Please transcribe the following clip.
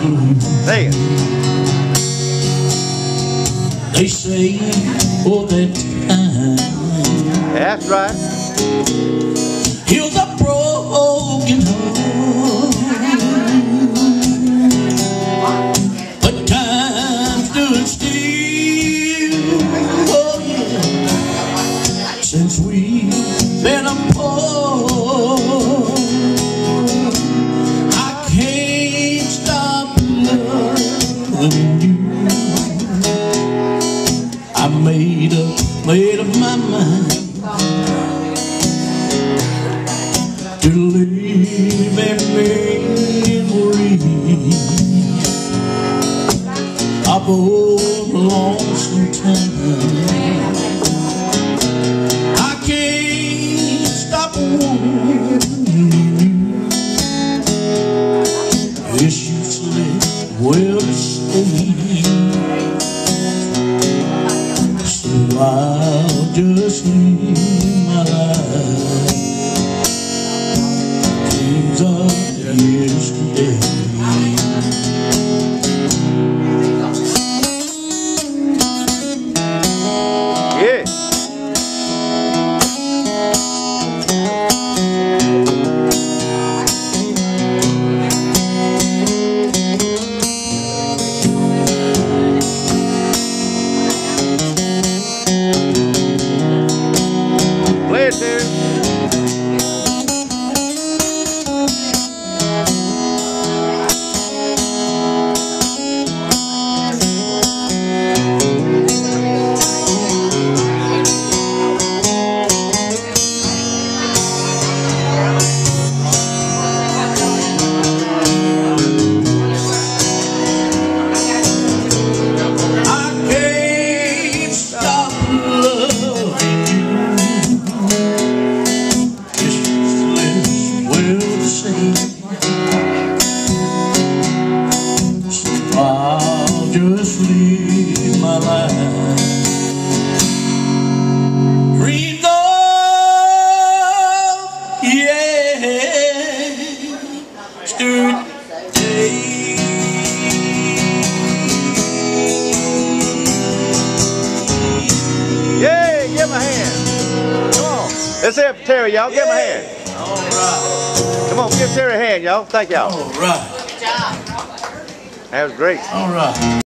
Sing it. They say, oh, that time That's right. heals a broken heart, but time stood still. Oh yeah, since we've been apart, I can't stop loving you. I made up my mind to live in memory of old lonesome time. I can't stop wanting you. It's useless, well to stay. I'll just live my life, dreams of yesterday. Yeah. Play it, dude. I'll just live my life, dreams of yesterday. Yeah, give him a hand. Come on. Let's hear it for Terry, y'all. Give him a hand. All right. Come on, give Terry a hand, y'all. Thank y'all. All right. That was great. All right.